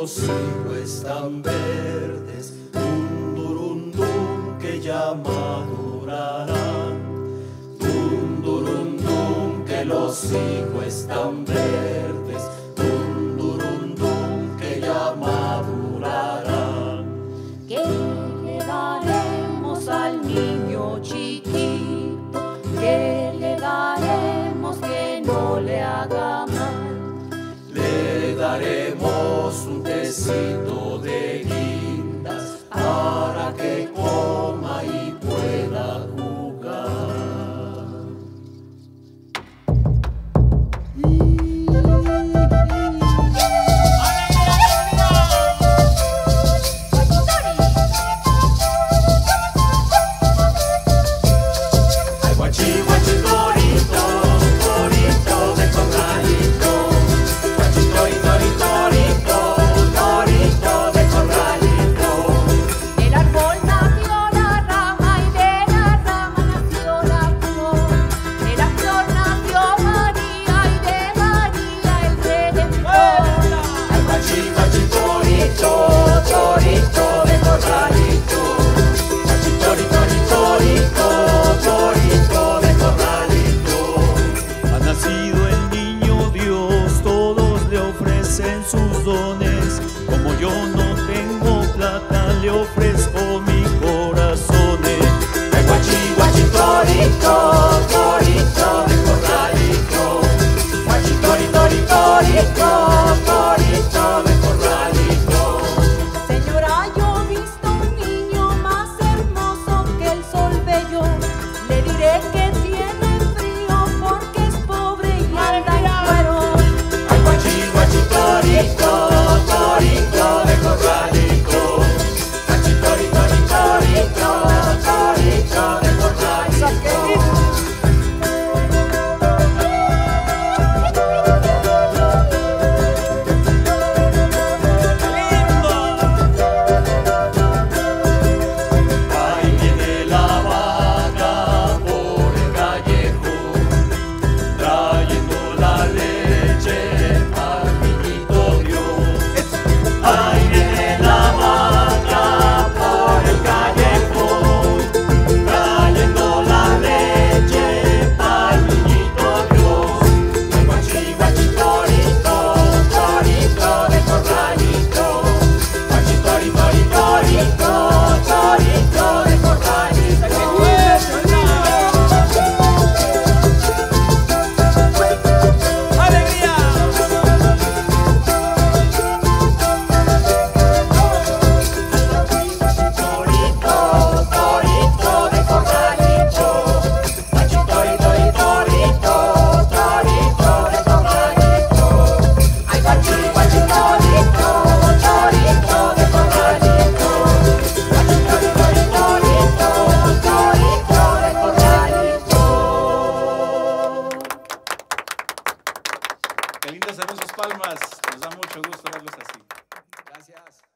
los higos están verdes, dum, que ya madurarán. Dum, que los higos están verdes, dum, que ya madurarán. ¿Qué le daremos al niño chiquito? ¿Qué le daremos que no le haga mal? Le daremos un tecito de guindas para que coma y pueda jugar. Ay, guachi, guachi, torito, torito de corralito. Guachi, torito, torito de corralito. El árbol nació la rama y de la rama nació la flor. De la flor nació María y de María el Redentor. Ay, guachi, guachi, torito, torito de corralito. Guachi, torito, torito de corralito. Ha nacido el niño Dios, todos le ofrecen sus dones. Como yo no tengo plata, le ofrezco mi corazón. Ay, guachi, guachi, torito, torito de corralito. Guachi, torito de corralito. Señora, yo he visto un niño más hermoso que el sol bello. Le diré que tiene frío porque es pobre y anda en cuero. Ay, guachi, guachi, torito de corralito. Guachi, torito de corralito. Ahí viene la vaca por el callejón, trayendo la leche al niñito Dios. Ahí viene la vaca por el callejón, trayendo la leche al niñito Dios. Ay, guachi, guachi, torito de corralito. Guachi, torito de corralito. Qué lindas, hermosas palmas. Nos da mucho gusto verlos así. Gracias.